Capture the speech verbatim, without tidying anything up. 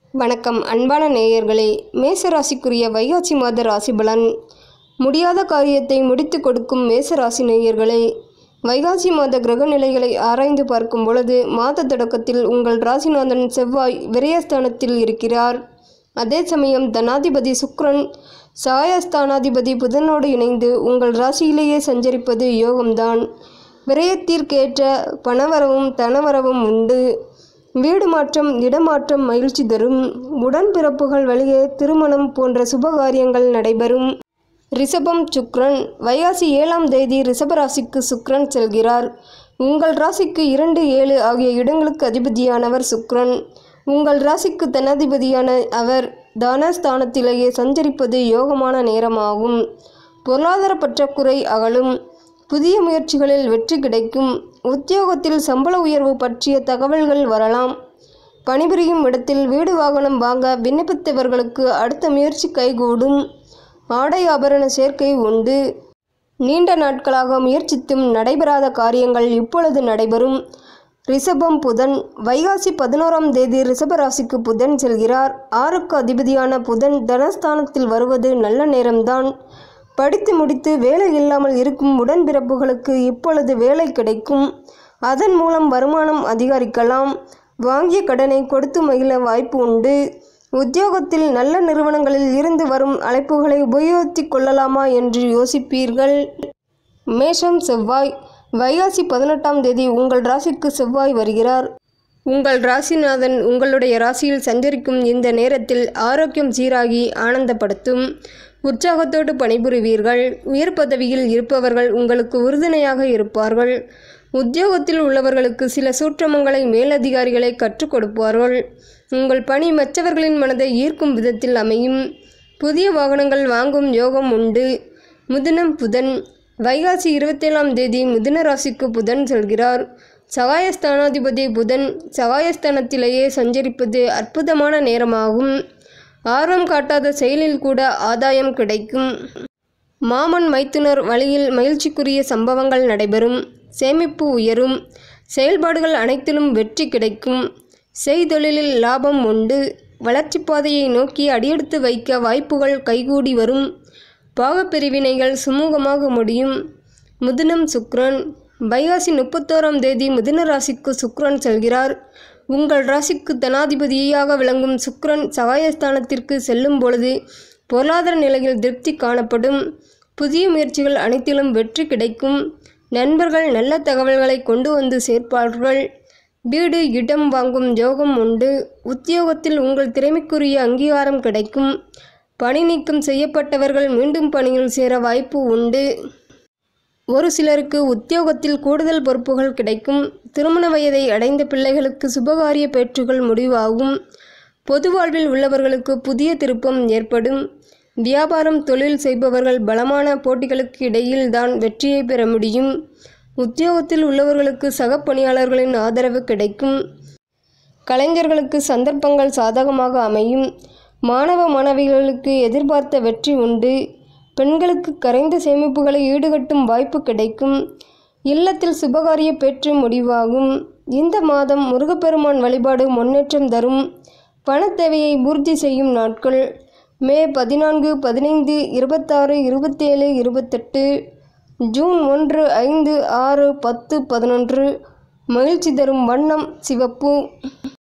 வணக்கம் அன்பான நேயர்களே, மேசராசிக்குரிய வைகாசி மாத ராசி பலன். முடியாத காரியத்தை முடித்து கொடுக்கும் மேசராசி நேயர்களே, வைகாசி மாத கிரக நிலைகளை ஆராய்ந்து பார்க்கும் பொழுது மாத தொடக்கத்தில் உங்கள் ராசிநாதன் செவ்வாய் விரயஸ்தானத்தில் இருக்கிறார். அதே சமயம் தனாதிபதி சுக்கிரன் சாயஸ்தானாதிபதி புதனோடு இணைந்து உங்கள் ராசியிலேயே சஞ்சரிப்பது யோகம்தான். விரயத்திற்கேற்ற பணவரவும் தனவரவும் உண்டு. வீடு மாற்றம், இடமாற்றம் மகிழ்ச்சி தரும். உடன்பிறப்புகள் வழியே திருமணம் போன்ற சுபகாரியங்கள் நடைபெறும். ரிஷபம் சுக்கிரன். வைகாசி ஏழாம் தேதி ரிஷபராசிக்கு சுக்கிரன் செல்கிறார். உங்கள் ராசிக்கு இரண்டு ஏழு ஆகிய இடங்களுக்கு அதிபதியானவர் சுக்கிரன். உங்கள் ராசிக்கு தனாதிபதியான அவர் தானஸ்தானத்திலேயே சஞ்சரிப்பது யோகமான நேரமாகும். பொருளாதார பற்றாக்குறை அகலும். புதிய முயற்சிகளில் வெற்றி கிடைக்கும். உத்தியோகத்தில் சம்பள உயர்வு பற்றிய தகவல்கள் வரலாம். பணிபுரியும் இடத்தில் வீடு வாகனம் வாங்க விண்ணப்பித்தவர்களுக்கு அடுத்த முயற்சி கைகூடும். ஆடை ஆபரண சேர்க்கை உண்டு. நீண்ட நாட்களாக முயற்சித்தும் நடைபெறாத காரியங்கள் இப்பொழுது நடைபெறும். ரிஷபம் புதன். வைகாசி பதினோராம் தேதி ரிஷபராசிக்கு புதன் செல்கிறார். ஆறுக்கு அதிபதியான புதன் தனஸ்தானத்தில் வருவது நல்ல நேரம்தான். படித்து முடித்து வேலை இல்லாமல் இருக்கும் உடன்பிறப்புகளுக்கு இப்பொழுது வேலை கிடைக்கும். அதன் மூலம் வருமானம் அதிகரிக்கலாம். வாங்கிய கடனை கொடுத்து மகிழ வாய்ப்பு உண்டு. உத்தியோகத்தில் நல்ல நிறுவனங்களில் இருந்து வரும் அழைப்புகளை உபயோகித்து கொள்ளலாமா என்று யோசிப்பீர்கள். மேஷம் செவ்வாய். வைகாசி பதினெட்டாம் தேதி உங்கள் ராசிக்கு செவ்வாய் வருகிறார். உங்கள் ராசிநாதன் உங்களுடைய ராசியில் சஞ்சரிக்கும் இந்த நேரத்தில் ஆரோக்கியம் சீராகி ஆனந்தப்படுத்தும். உற்சாகத்தோடு பணிபுரிவீர்கள். உயர் பதவியில் இருப்பவர்கள் உங்களுக்கு உறுதுணையாக இருப்பார்கள். உத்தியோகத்தில் உள்ளவர்களுக்கு சில சூட்சமங்களை மேலதிகாரிகளை கற்றுக் கொடுப்பார்கள். உங்கள் பணி மற்றவர்களின் மனதை ஈர்க்கும் விதத்தில் அமையும். புதிய வாகனங்கள் வாங்கும் யோகம் உண்டு. மிதுனம் புதன். வைகாசி இருபத்தேழாம் தேதி மிதுன ராசிக்கு புதன் செல்கிறார். சகாயஸ்தானாதிபதி புதன் சகாயஸ்தானத்திலேயே சஞ்சரிப்பது அற்புதமான நேரமாகும். ஆர்வம் காட்டாத செயலில் கூட ஆதாயம் கிடைக்கும். மாமன் மைத்துனர் வழியில் மகிழ்ச்சிக்குரிய சம்பவங்கள் நடைபெறும். சேமிப்பு உயரும். செயல்பாடுகள் அனைத்திலும் வெற்றி கிடைக்கும். செய்தொழிலில் லாபம் உண்டு. வளர்ச்சி பாதையை நோக்கி அடியெடுத்து வைக்க வாய்ப்புகள் கைகூடி வரும். பாகப்பிரிவினைகள் சுமூகமாக முடியும். மிதுனம் சுக்கிரன். வைகாசி முப்பத்தோராம் தேதி மிதுன ராசிக்கு சுக்கிரன் செல்கிறார். உங்கள் ராசிக்கு தனாதிபதியாக விளங்கும் சுக்கிரன் சகாயஸ்தானத்திற்கு செல்லும் பொழுது பொருளாதார நிலையில் திருப்தி காணப்படும். புதிய முயற்சிகள் அனைத்திலும் வெற்றி கிடைக்கும். நண்பர்கள் நல்ல தகவல்களை கொண்டு வந்து சேர்ப்பார்கள். வீடு இடம் வாங்கும் யோகம் உண்டு. உத்தியோகத்தில் உங்கள் திறமைக்குரிய அங்கீகாரம் கிடைக்கும். பணி நீக்கம் செய்யப்பட்டவர்கள் மீண்டும் பணியில் சேர வாய்ப்பு உண்டு. ஒரு சிலருக்கு உத்தியோகத்தில் கூடுதல் பொறுப்புகள் கிடைக்கும். திருமண வயதை அடைந்த பிள்ளைகளுக்கு சுபகாரிய பேற்றுகள் முடிவாகும். பொது வாழ்வில் உள்ளவர்களுக்கு புதிய திருப்பம் ஏற்படும். வியாபாரம் தொழில் செய்பவர்கள் பலமான போட்டிகளுக்கு இடையில் தான் வெற்றியை பெற முடியும். உத்தியோகத்தில் உள்ளவர்களுக்கு சக பணியாளர்களின் ஆதரவு கிடைக்கும். கலைஞர்களுக்கு சந்தர்ப்பங்கள் சாதகமாக அமையும். மாணவ மாணவிகளுக்கு எதிர்பார்த்த வெற்றி உண்டு. பெண்களுக்கு கரைந்த சேமிப்புகளை ஈடுகட்டும் வாய்ப்பு கிடைக்கும். இல்லத்தில் சுபகாரிய பேற்று முடிவாகும். இந்த மாதம் முருகப்பெருமான் வழிபாடு முன்னேற்றம் தரும். பண தேவையை பூர்த்தி செய்யும் நாட்கள் மே பதினான்கு பதினைந்து இருபத்தாறு இருபத்தேழு இருபத்தெட்டு. ஜூன் ஒன்று ஐந்து ஆறு பத்து பதினொன்று. மகிழ்ச்சி தரும் வண்ணம் சிவப்பு.